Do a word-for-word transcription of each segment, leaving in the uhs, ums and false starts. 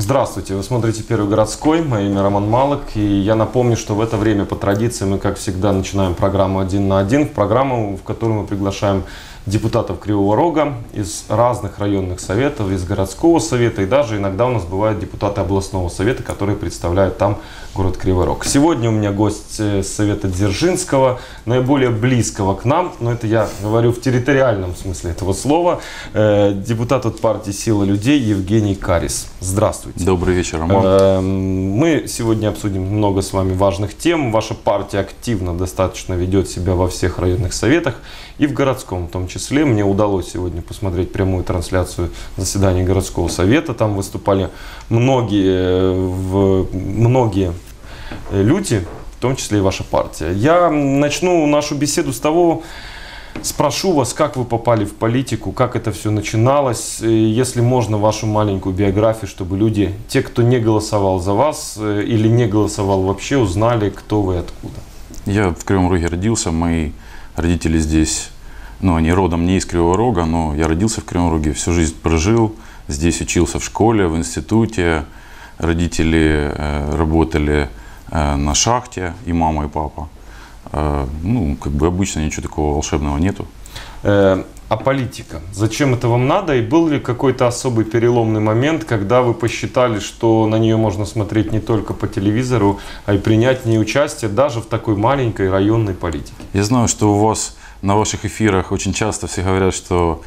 Здравствуйте, вы смотрите «Первый городской», мое имя Роман Малок, и я напомню, что в это время по традиции мы, как всегда, начинаем программу «Один на один», программу, в которую мы приглашаем депутатов Кривого Рога из разных районных советов, из городского совета, и даже иногда у нас бывают депутаты областного совета, которые представляют там город Кривой Рог. Сегодня у меня гость с совета Дзержинского, наиболее близкого к нам, но это я говорю в территориальном смысле этого слова, э, депутат от партии «Сила людей» Евгений Карис. Здравствуйте. Добрый вечер, Роман. Э, мы сегодня обсудим много с вами важных тем. Ваша партия активно достаточно ведет себя во всех районных советах и в городском в том числе. Мне удалось сегодня посмотреть прямую трансляцию заседания городского совета. Там выступали многие, в, многие люди, в том числе и ваша партия. Я начну нашу беседу с того, спрошу вас, как вы попали в политику, как это все начиналось, если можно, вашу маленькую биографию, чтобы люди, те, кто не голосовал за вас или не голосовал вообще, узнали, кто вы и откуда. Я в Кривом Роге родился, мои родители здесь, ну, они родом не из Кривого Рога, но я родился в Кривом Роге, всю жизнь прожил, здесь учился в школе, в институте, родители э, работали э, на шахте, и мама, и папа. Э, ну, как бы обычно ничего такого волшебного нету. Э, а политика? Зачем это вам надо? И был ли какой-то особый переломный момент, когда вы посчитали, что на нее можно смотреть не только по телевизору, а и принять в ней участие даже в такой маленькой районной политике? Я знаю, что у вас на ваших эфирах очень часто все говорят, что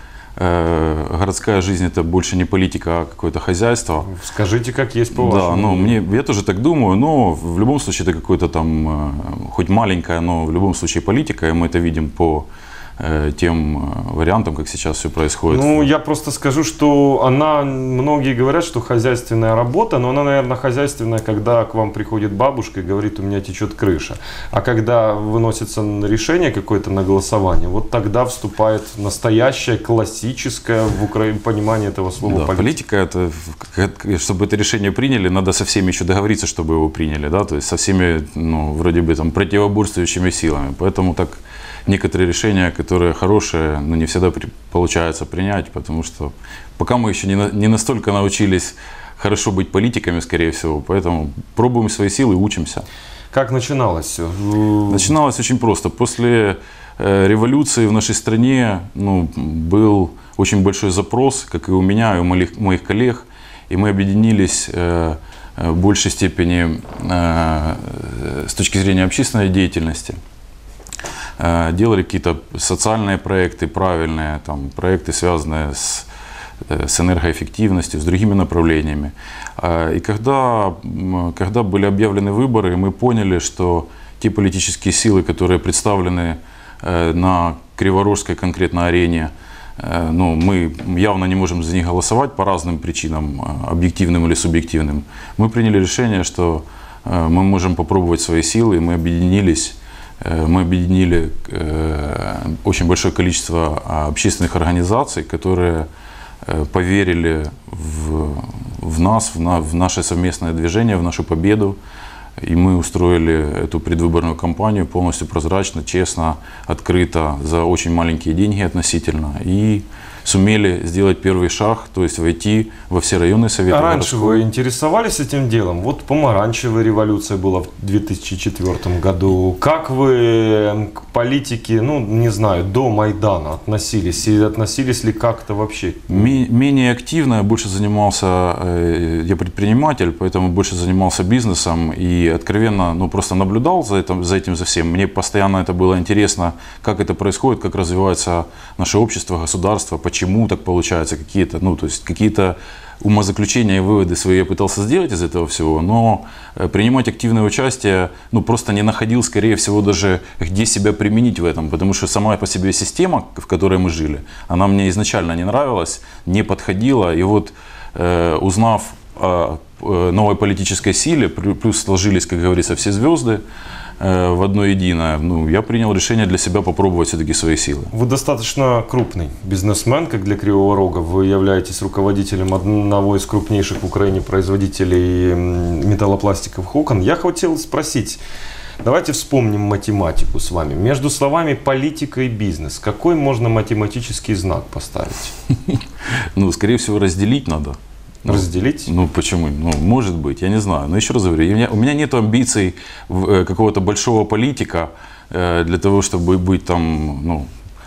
э, городская жизнь это больше не политика, а какое-то хозяйство. Скажите, как есть по вашему. Да, ну, мне, я тоже так думаю, но в любом случае это какое-то там, э, хоть маленькая, но в любом случае политика, и мы это видим по э, тем вариантам, как сейчас все происходит. Ну, я просто скажу, что она, многие говорят, что хозяйственная работа, но она, наверное, хозяйственная, когда к вам приходит бабушка и говорит, у меня течет крыша. А когда выносится решение какое-то на голосование, вот тогда вступает настоящее, классическое в Украине понимание этого слова да, политика. Это, чтобы это решение приняли, надо со всеми еще договориться, чтобы его приняли, да, то есть со всеми, ну, вроде бы там противоборствующими силами. Поэтому так некоторые решения, которые хорошие, но не всегда при, получается принять, потому что пока мы еще не, на, не настолько научились хорошо быть политиками, скорее всего, поэтому пробуем свои силы и учимся. Как начиналось все? Начиналось очень просто. После э, революции в нашей стране, ну, был очень большой запрос, как и у меня, и у моих, моих коллег, и мы объединились э, в большей степени э, с точки зрения общественной деятельности. Делали какие-то социальные проекты, правильные, там, проекты, связанные с, с энергоэффективностью, с другими направлениями. И когда, когда были объявлены выборы, мы поняли, что те политические силы, которые представлены на Криворожской конкретно арене, ну, мы явно не можем за них голосовать по разным причинам, объективным или субъективным. Мы приняли решение, что мы можем попробовать свои силы, и мы объединились. Мы объединили очень большое количество общественных организаций, которые поверили в, в нас, в, на, в наше совместное движение, в нашу победу. И мы устроили эту предвыборную кампанию полностью прозрачно, честно, открыто, за очень маленькие деньги относительно. И сумели сделать первый шаг, то есть войти во все районные советы. А раньше вы интересовались этим делом? Вот помаранчевая революция была в две тысячи четвёртом году. Как вы к политике, ну, не знаю, до Майдана относились? И относились ли как-то вообще? Менее активно, я больше занимался, я предприниматель, поэтому больше занимался бизнесом и откровенно, ну, просто наблюдал за этим, за этим, за всем. Мне постоянно это было интересно, как это происходит, как развивается наше общество, государство, почему так получается, какие-то, ну, то есть какие-то умозаключения и выводы свои я пытался сделать из этого всего, но принимать активное участие, ну, просто не находил, скорее всего, даже где себя применить в этом, потому что сама по себе система, в которой мы жили, она мне изначально не нравилась, не подходила, и вот э, узнав о новой политической силе, плюс сложились, как говорится, все звезды в одно единое, ну, я принял решение для себя попробовать все-таки свои силы. Вы достаточно крупный бизнесмен, как для Кривого Рога. Вы являетесь руководителем одного из крупнейших в Украине производителей металлопластиков «Хокон». Я хотел спросить, давайте вспомним математику с вами. Между словами «политика» и «бизнес» какой можно математический знак поставить? Ну, скорее всего, разделить надо. Разделить? Ну, почему? Ну, может быть, я не знаю. Но еще раз говорю, у меня, у меня нет амбиций э, какого-то большого политика э, для того, чтобы быть там, ну,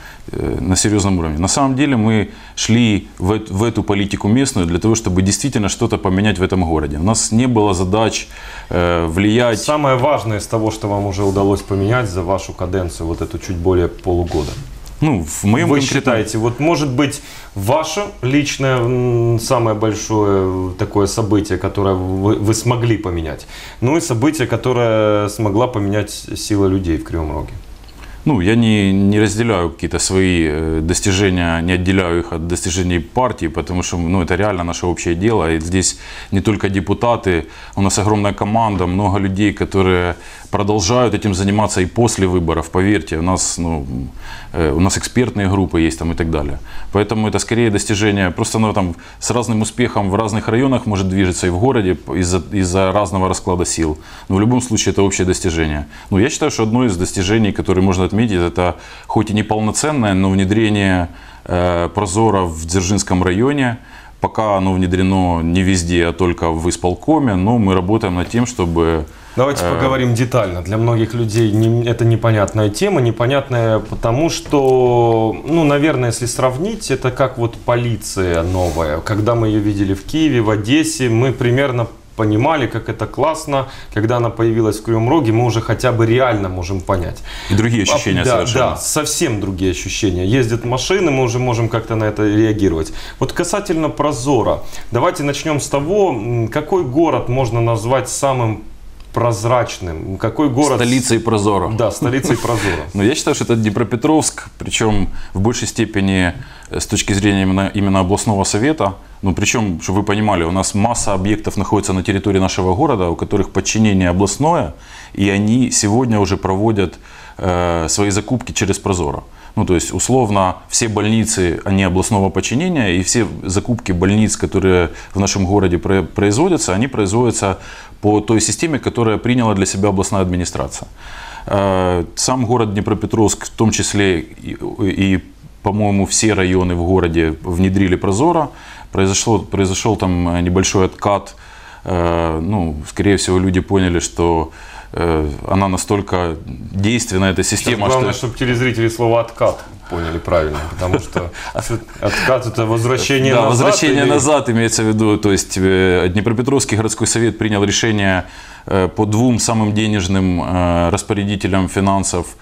э, на серьезном уровне. На самом деле мы шли в, в эту политику местную для того, чтобы действительно что-то поменять в этом городе. У нас не было задач э, влиять. Самое важное из того, что вам уже удалось поменять за вашу каденцию, вот эту чуть более полугода. Ну, в моем Вы конкретном... считаете, вот может быть ваше личное м, самое большое такое событие, которое вы, вы смогли поменять, ну и событие, которое смогла поменять сила людей в Кривом Роге? Ну, я не, не разделяю какие-то свои э, достижения, не отделяю их от достижений партии, потому что, ну, это реально наше общее дело. И здесь не только депутаты, у нас огромная команда, много людей, которые продолжают этим заниматься и после выборов, поверьте. У нас, ну, э, у нас экспертные группы есть там и так далее. Поэтому это скорее достижение, просто оно там с разным успехом в разных районах может движется и в городе из-за из-за разного расклада сил. Но в любом случае это общее достижение. Ну, я считаю, что одно из достижений, которые можно отметить, это хоть и неполноценное, но внедрение э, Прозора в Дзержинском районе. Пока оно внедрено не везде, а только в исполкоме, но мы работаем над тем, чтобы... Давайте э... поговорим детально. Для многих людей не, это непонятная тема, непонятная потому, что, ну, наверное, если сравнить, это как вот полиция новая. Когда мы ее видели в Киеве, в Одессе, мы примерно понимали, как это классно. Когда она появилась в Кривом Роге, мы уже хотя бы реально можем понять. И другие ощущения а, да, совершенно. Да, совсем другие ощущения. Ездят машины, мы уже можем как-то на это реагировать. Вот касательно Прозора, давайте начнем с того, какой город можно назвать самым прозрачным? Какой город... Столицей Прозора. Да, столицей Прозора. Но я считаю, что это Днепропетровск, причем в большей степени с точки зрения именно, именно областного совета. Ну, причем, чтобы вы понимали, у нас масса объектов находится на территории нашего города, у которых подчинение областное, и они сегодня уже проводят э, свои закупки через Прозора. Ну, то есть, условно, все больницы, они областного подчинения, и все закупки больниц, которые в нашем городе производятся, они производятся по той системе, которая приняла для себя областная администрация. Сам город Днепропетровск, в том числе и, и по-моему, все районы в городе внедрили Прозора. Произошло, произошел там небольшой откат. Ну, скорее всего, люди поняли, что она настолько действенна, эта система. Сейчас главное, что... чтобы телезрители слово «откат» поняли правильно, потому что откат — это возвращение да, назад. возвращение или... назад имеется в виду. То есть Днепропетровский городской совет принял решение по двум самым денежным распорядителям финансов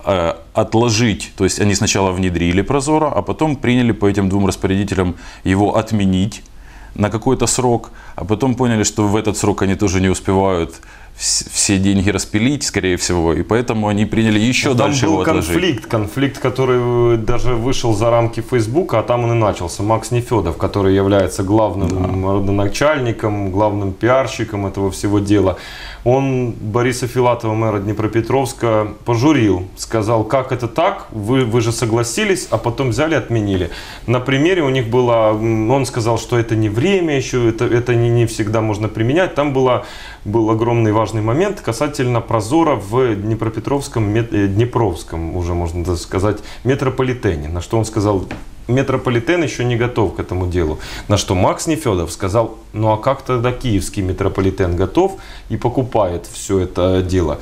отложить, то есть они сначала внедрили Прозора, а потом приняли по этим двум распорядителям его отменить на какой-то срок, а потом поняли, что в этот срок они тоже не успевают все деньги распилить, скорее всего, и поэтому они приняли еще там дальше был его отложить. конфликт, конфликт, который даже вышел за рамки Фейсбука, а там он и начался. Макс Нефедов, который является главным да. родоначальником, главным пиарщиком этого всего дела, он Бориса Филатова, мэра Днепропетровска, пожурил, сказал, как это так, вы, вы же согласились, а потом взяли и отменили. На примере у них было, он сказал, что это не время еще, это, это не, не всегда можно применять, там было, был огромный важный момент касательно Прозора в Днепропетровском, Днепровском, уже можно сказать, метрополитене, на что он сказал, метрополитен еще не готов к этому делу. На что Макс Нефедов сказал, ну а как тогда киевский метрополитен готов и покупает все это дело?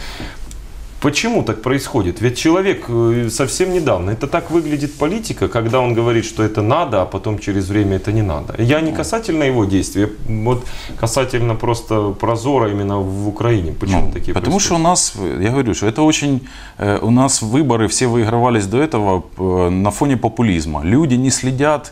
Почему так происходит? Ведь человек совсем недавно, это так выглядит политика, когда он говорит, что это надо, а потом через время это не надо. Я не касательно его действий, вот касательно просто Прозора именно в Украине. Почему ну, такие Потому происходят? что у нас, я говорю, что это очень, у нас выборы все выигрывались до этого на фоне популизма. Люди не следят.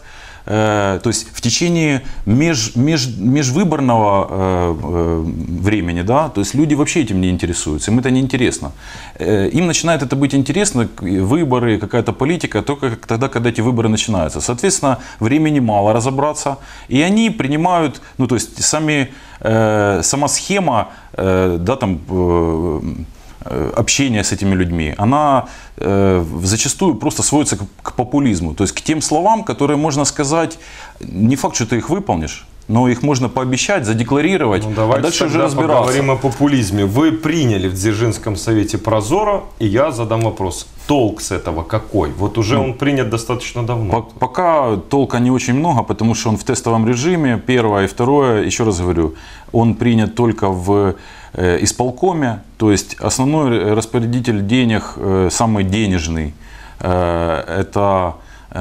То есть в течение меж, меж, межвыборного э, э, времени, да, то есть люди вообще этим не интересуются, им это не интересно. Э, им начинает это быть интересно, выборы, какая-то политика, только тогда, когда эти выборы начинаются. Соответственно, времени мало разобраться, и они принимают, ну то есть сами, э, сама схема, э, да, там, э, общение с этими людьми, она э, зачастую просто сводится к, к популизму, то есть к тем словам, которые можно сказать, не факт, что ты их выполнишь, но их можно пообещать, задекларировать, ну, давайте а дальше уже тогда разбираться. Поговорим о популизме. Вы приняли в Дзержинском совете Прозоро, и я задам вопрос. Толк с этого какой? Вот уже ну, он принят достаточно давно. По пока толка не очень много, потому что он в тестовом режиме, первое. И второе, еще раз говорю, он принят только в э, исполкоме, то есть основной распорядитель денег, э, самый денежный, э, это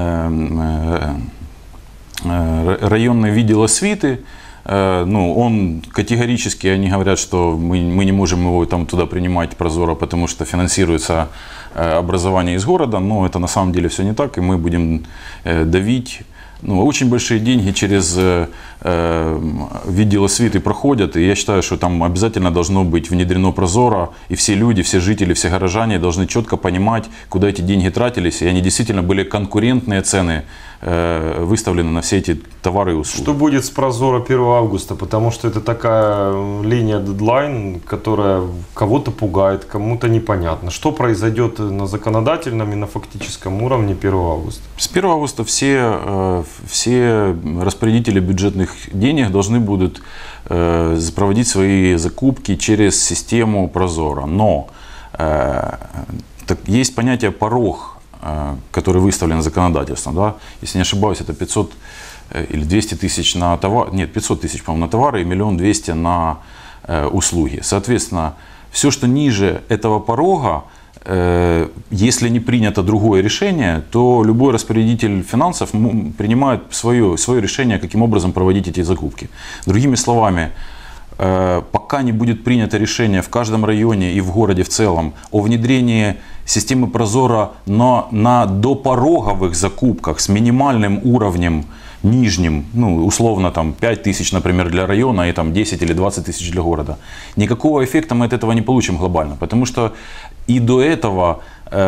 э, э, районный видел освиты. Ну, он категорически, они говорят, что мы, мы не можем его там туда принимать Прозоро, потому что финансируется образование из города, но это на самом деле все не так, и мы будем давить. Ну, очень большие деньги через э, видео освиты проходят, и я считаю, что там обязательно должно быть внедрено Прозоро, и все люди, все жители, все горожане должны четко понимать, куда эти деньги тратились, и они действительно были конкурентные цены э, выставлены на все эти товары и услуги. Что будет с Прозоро первого августа? Потому что это такая линия дедлайн, которая кого-то пугает, кому-то непонятно. Что произойдет на законодательном и на фактическом уровне первого августа? С первого августа все э, все распорядители бюджетных денег должны будут э, проводить свои закупки через систему Прозоро. Но э, так, есть понятие порог, э, который выставлен законодательством. Да? Если не ошибаюсь, это пятьсот э, или двести тысяч на товар, нет, пятьсот тысяч, по-моему, на товары и миллион двести на э, услуги. Соответственно, все, что ниже этого порога, если не принято другое решение, то любой распорядитель финансов принимает свое, свое решение, каким образом проводить эти закупки. Другими словами, пока не будет принято решение в каждом районе и в городе в целом о внедрении системы Прозоро на, на допороговых закупках с минимальным уровнем нижним, ну, условно там пять тысяч, например, для района и там десять или двадцать тысяч для города, никакого эффекта мы от этого не получим глобально, потому что и до этого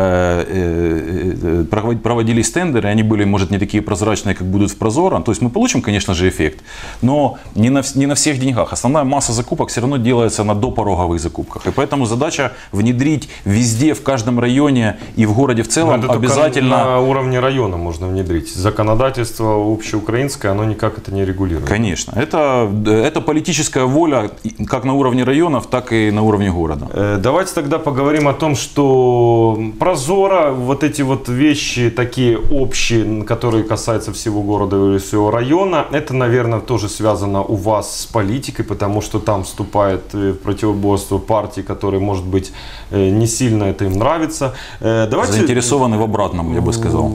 э, э, проводились тендеры, они были, может, не такие прозрачные, как будут в Прозоро, то есть мы получим, конечно же, эффект, но не на, не на всех деньгах. Основная масса закупок все равно делается на допороговых закупках, и поэтому задача внедрить везде, в каждом районе и в городе в целом это обязательно. На уровне района можно внедрить. Законодательство общеукраинское, оно никак это не регулирует. Конечно, это, это политическая воля как на уровне районов, так и на уровне города. Давайте тогда поговорим о том, что Прозоро, вот эти вот вещи такие общие, которые касаются всего города или всего района, это, наверное, тоже связано у вас с политикой, потому что там вступает в противоборство партии, которые, может быть, не сильно это им нравится. Давайте... Заинтересованы в обратном, я бы сказал.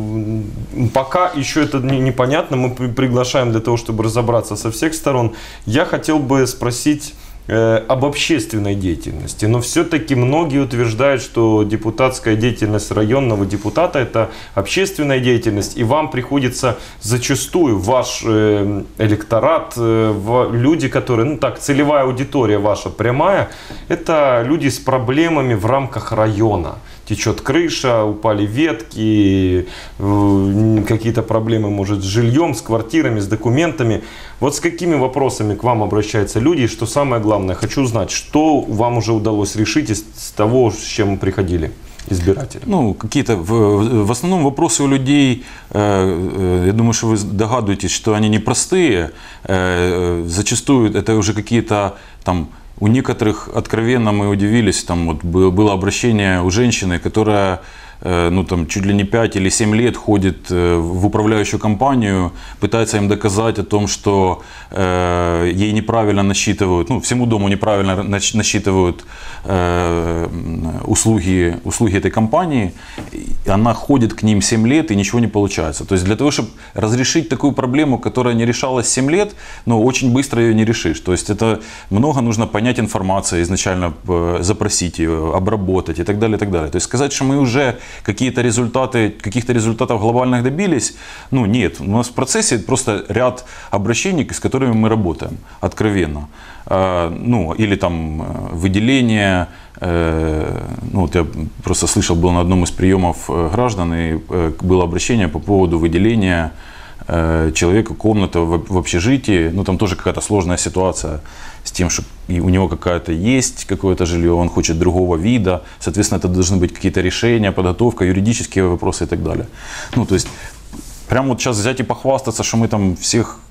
Пока еще это непонятно, мы приглашаем для того, чтобы разобраться со всех сторон. Я хотел бы спросить об общественной деятельности, но все-таки многие утверждают, что депутатская деятельность районного депутата – это общественная деятельность, и вам приходится зачастую ваш электорат, люди, которые, ну так, целевая аудитория ваша прямая, это люди с проблемами в рамках района. Течет крыша, упали ветки, какие-то проблемы, может, с жильем, с квартирами, с документами. Вот с какими вопросами к вам обращаются люди? И что самое главное, хочу узнать, что вам уже удалось решить из того, с чем приходили избиратели? Ну, какие-то, в, в основном вопросы у людей, э, я думаю, что вы догадываетесь, что они непростые. Э, зачастую это уже какие-то там... У некоторых откровенно мы удивились, там вот было обращение у женщины, которая ну, там, чуть ли не пять или семь лет ходит в управляющую компанию, пытается им доказать о том, что э, ей неправильно насчитывают, ну, всему дому неправильно насчитывают э, услуги, услуги этой компании. Она ходит к ним семь лет и ничего не получается. То есть для того, чтобы разрешить такую проблему, которая не решалась семь лет, ну, очень быстро ее не решишь. То есть это много нужно понять информации, изначально запросить ее, обработать и так далее, и так далее. То есть сказать, что мы уже какие-то результаты, каких-то результатов глобальных добились, ну нет, у нас в процессе просто ряд обращений, с которыми мы работаем откровенно. Ну, или там выделение, ну вот я просто слышал, был на одном из приемов граждан, и было обращение по поводу выделения человека комнаты в общежитии, ну там тоже какая-то сложная ситуация с тем, что и у него какая-то есть какое-то жилье, он хочет другого вида, соответственно, это должны быть какие-то решения, подготовка, юридические вопросы и так далее. Ну, то есть, прямо вот сейчас взять и похвастаться, что мы там всех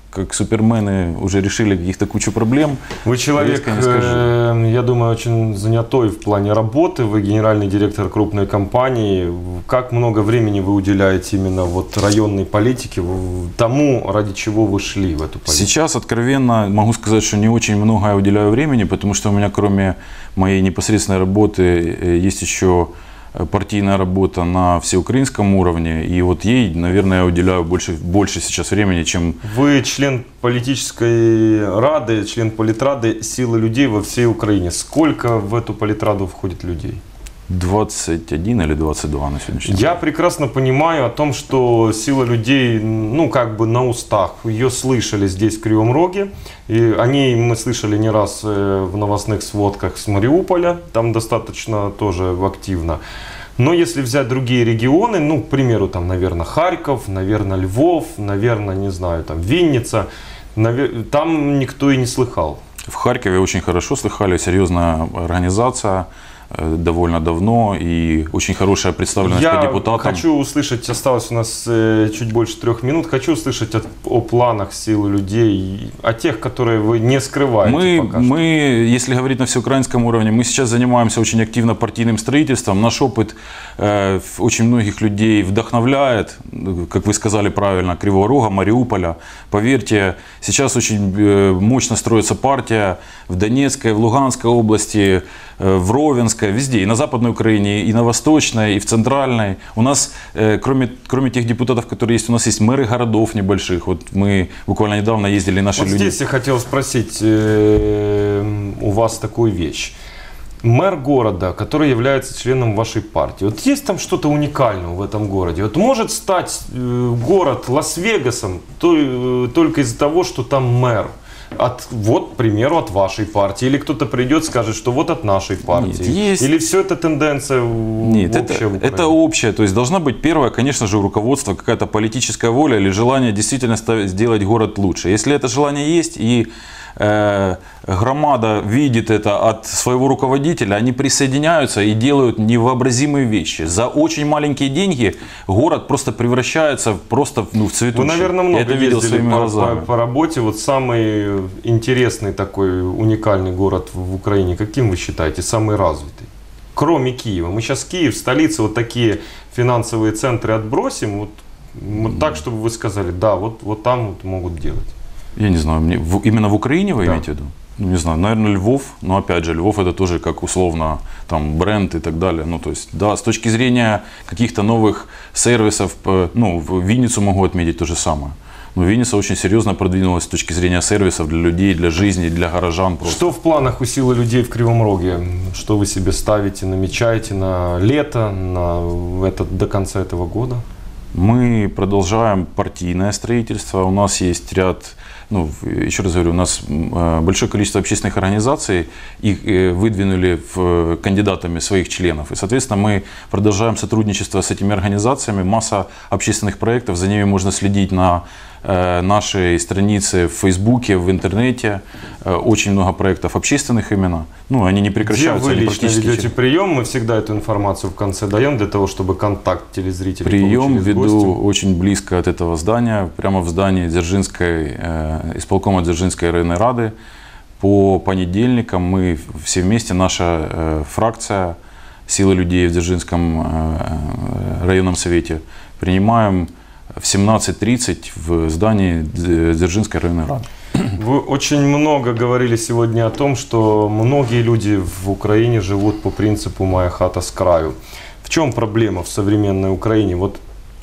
как супермены уже решили каких-то кучу проблем. Вы человек, э, я думаю, очень занятой в плане работы. Вы генеральный директор крупной компании. Как много времени вы уделяете именно вот районной политике, тому, ради чего вы шли в эту политику? Сейчас, откровенно, могу сказать, что не очень много я уделяю времени, потому что у меня, кроме моей непосредственной работы, есть еще партийная работа на всеукраинском уровне, и вот ей, наверное, я уделяю больше, больше сейчас времени, чем... Вы член политической рады, член политрады «Силы людей» во всей Украине. Сколько в эту политраду входит людей? двадцать один или двадцать два на сегодняшний день. Я прекрасно понимаю о том, что «Сила людей», ну, как бы на устах. Ее слышали здесь, в Кривом Роге. И о ней мы слышали не раз в новостных сводках с Мариуполя. Там достаточно тоже активно. Но если взять другие регионы, ну, к примеру, там, наверное, Харьков, наверное, Львов, наверное, не знаю, там, Винница, там никто и не слыхал. В Харькове очень хорошо слыхали, серьезная организация. Довольно давно и очень хорошая представленность Я по депутатам. Я хочу услышать, осталось у нас э, чуть больше трех минут, хочу услышать от, о планах «Силы людей», о тех, которые вы не скрываете мы, пока мы, если говорить на всеукраинском уровне, мы сейчас занимаемся очень активно партийным строительством. Наш опыт э, очень многих людей вдохновляет, как вы сказали правильно, Кривого Рога, Мариуполя. Поверьте, сейчас очень э, мощно строится партия в Донецкой, в Луганской области, э, в Ровенской, везде, и на Западной Украине, и на Восточной, и в Центральной. У нас, э, кроме, кроме тех депутатов, которые есть, у нас есть мэры городов небольших. Вот мы буквально недавно ездили, наши вот люди. Здесь я хотел спросить э, у вас такую вещь. Мэр города, который является членом вашей партии, вот есть там что-то уникальное в этом городе? Вот может стать э, город Лас-Вегасом то, э, только из-за того, что там мэр? От, вот, к примеру, от вашей партии. Или кто-то придет и скажет, что вот от нашей партии. Нет, есть... Или все это тенденция Нет, общая это, в это общее. То есть должна быть первое, конечно же, у руководства какая-то политическая воля или желание действительно сделать город лучше. Если это желание есть и э, громада видит это от своего руководителя, они присоединяются и делают невообразимые вещи. За очень маленькие деньги город просто превращается просто, ну, в цветущий. Вы, наверное, много Я это видел ездили своими по, глазами. по, по работе. Вот самый интересный такой уникальный город в Украине, каким вы считаете, самый развитый? Кроме Киева. Мы сейчас Киев, столица, вот такие финансовые центры отбросим, вот, вот так, чтобы вы сказали, да, вот, вот там вот могут делать. Я не знаю, мне, в, именно в Украине вы да. имеете в виду? Ну, не знаю, наверное, Львов, но опять же, Львов это тоже как условно там бренд и так далее. Ну, то есть, да, с точки зрения каких-то новых сервисов, ну, в Винницу могу отметить то же самое. Но Винница очень серьезно продвинулась с точки зрения сервисов для людей, для жизни, для горожан. Просто. Что в планах у «Силы людей» в Кривом Роге? Что вы себе ставите, намечаете на лето, на это, до конца этого года? Мы продолжаем партийное строительство. У нас есть ряд, ну, еще раз говорю, у нас большое количество общественных организаций, их выдвинули в кандидатами своих членов. И, соответственно, мы продолжаем сотрудничество с этими организациями. Масса общественных проектов, за ними можно следить на нашей странице в Фейсбуке, в интернете. Очень много проектов общественных именно. Ну, они не прекращаются. Где вы они лично ведете через... прием? Мы всегда эту информацию в конце даем для того, чтобы контакт телезрителей Прием веду гостем. Очень близко от этого здания, прямо в здании Дзержинской, э, исполкома Дзержинской районной рады. По понедельникам мы все вместе, наша э, фракция «Силы людей» в Дзержинском э, районном совете, принимаем в семнадцать тридцать в здании Дзержинской районной рады. Вы очень много говорили сегодня о том, что многие люди в Украине живут по принципу «моя хата с краю». В чем проблема в современной Украине? Вот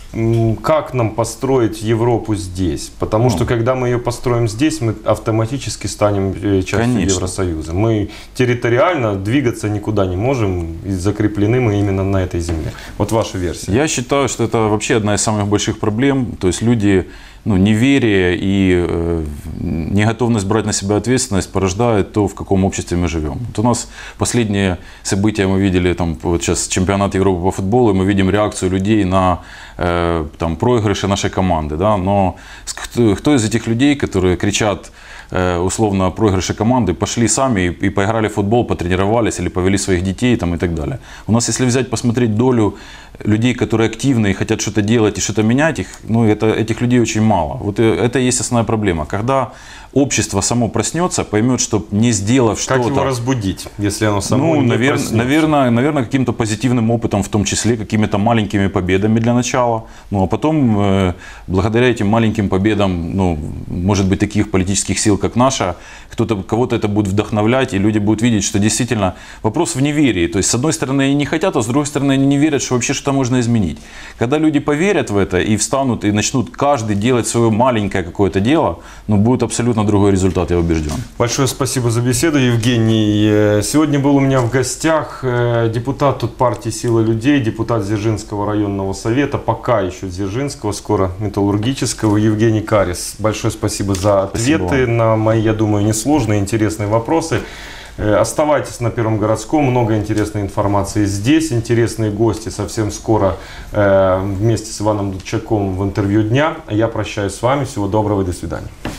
как нам построить Европу здесь? Потому ну, что когда мы ее построим здесь, мы автоматически станем частью конечно. Евросоюза. Мы территориально двигаться никуда не можем, и закреплены мы именно на этой земле. Вот ваша версия. Я считаю, что это вообще одна из самых больших проблем. То есть люди, ну, неверие и э, неготовность брать на себя ответственность порождает то, в каком обществе мы живем. Вот у нас последние события мы видели, там, вот сейчас чемпионат Европы по футболу, и мы видим реакцию людей на э, там, проигрыши нашей команды. Да? Но кто, кто из этих людей, которые кричат э, условно проигрыше команды, пошли сами и, и поиграли в футбол, потренировались или повели своих детей там, и так далее. У нас, если взять, посмотреть долю людей, которые активны и хотят что-то делать и что-то менять, их, ну, это, этих людей очень мало. Вот это и есть основная проблема. Когда общество само проснется, поймет, что не сделав что-то... Как его разбудить, если оно само ну, не навер... проснется? Наверное, наверное, каким-то позитивным опытом, в том числе, какими-то маленькими победами для начала. Ну, а потом, э, благодаря этим маленьким победам, ну, может быть, таких политических сил, как наша, кто-то, кого-то это будет вдохновлять, и люди будут видеть, что действительно вопрос в неверии. То есть, с одной стороны, они не хотят, а с другой стороны, они не верят, что вообще что-то можно изменить. Когда люди поверят в это и встанут, и начнут каждый делать свое маленькое какое-то дело, ну, будет абсолютно другой результат, я убежден. Большое спасибо за беседу, Евгений. Сегодня был у меня в гостях депутат тут партии «Сила людей», депутат Дзержинского районного совета, пока еще Дзержинского, скоро Металлургического, Евгений Карис. Большое спасибо за ответы Спасибо. на мои, я думаю, несложные, интересные вопросы. Оставайтесь на Первом городском, много интересной информации здесь, интересные гости совсем скоро э, вместе с Иваном Дудчаком в интервью дня. Я прощаюсь с вами, всего доброго и до свидания.